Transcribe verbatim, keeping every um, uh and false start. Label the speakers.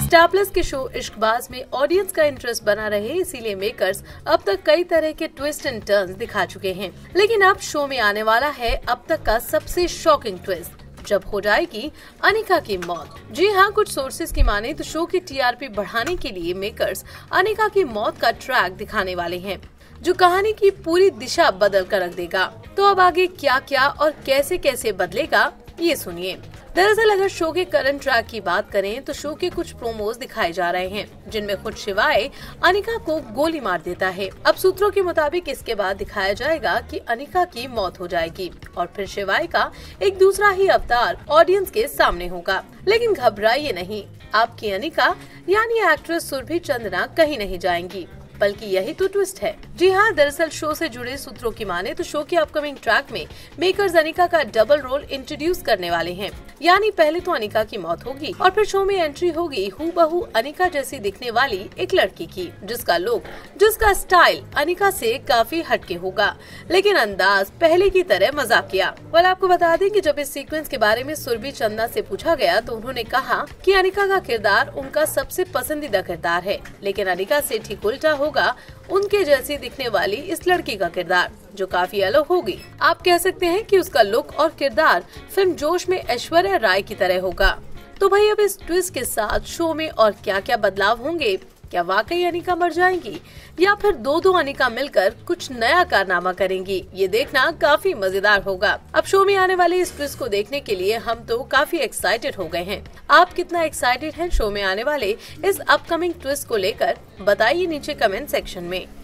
Speaker 1: Star Plus के show Ishqbaaz में audience का इंटरेस्ट बना रहे, इसीलिए मेकर्स अब तक कई तरह के ट्विस्ट एंड टर्न्स दिखा चुके हैं। लेकिन अब शो में आने वाला है अब तक का सबसे शॉकिंग ट्विस्ट, जब हो जाएगी अनिका की मौत। जी हाँ, कुछ सोर्सेज की माने तो शो की टीआरपी बढ़ाने के लिए मेकर्स अनिका की मौत का ट्रैक दिखाने वाले हैं, जो कहानी की पूरी दिशा बदल कर रख देगा। तो अब आगे क्या क्या और कैसे कैसे बदलेगा, ये सुनिए। दरअसल अगर शो के करंट ट्रैक की बात करें तो शो के कुछ प्रोमोज दिखाए जा रहे हैं, जिनमें खुद शिवाय अनिका को गोली मार देता है। अब सूत्रों के मुताबिक इसके बाद दिखाया जाएगा कि अनिका की मौत हो जाएगी और फिर शिवाय का एक दूसरा ही अवतार ऑडियंस के सामने होगा। लेकिन घबराइए नहीं, आपकी अनिका यानी एक्ट्रेस सुरभि चंद्रा कहीं नहीं जाएंगी, बल्कि यही तो ट्विस्ट है। जी हाँ, दरअसल शो से जुड़े सूत्रों की माने तो शो के अपकमिंग ट्रैक में मेकर्स अनिका का डबल रोल इंट्रोड्यूस करने वाले हैं। यानी पहले तो अनिका की मौत होगी और फिर शो में एंट्री होगी हूबहू अनिका जैसी दिखने वाली एक लड़की की, जिसका लुक, जिसका स्टाइल अनिका से काफी हटके होगा, लेकिन अंदाज पहले की तरह मजाकिया। वाल आपको बता दें कि जब इस सीक्वेंस के बारे में सुरभि चंद्रा से पूछा गया तो उन्होंने कहा कि अनिका का किरदार उनका सबसे पसंदीदा किरदार है, लेकिन अनिका से ठीक उल्टा होगा उनके जैसी दिखने वाली इस लड़की का किरदार, जो काफी अलग होगी। आप कह सकते हैं कि उसका लुक और किरदार फिल्म जोश में ऐश्वर्या राय की तरह होगा। तो भाई अब इस ट्विस्ट के साथ शो में और क्या क्या बदलाव होंगे? क्या वाकई अनिका मर जाएंगी या फिर दो दो अनिका मिलकर कुछ नया कारनामा करेंगी? ये देखना काफी मजेदार होगा। अब शो में आने वाले इस ट्विस्ट को देखने के लिए हम तो काफी एक्साइटेड हो गए हैं। आप कितना एक्साइटेड हैं शो में आने वाले इस अपकमिंग ट्विस्ट को लेकर? बताइए नीचे कमेंट सेक्शन में।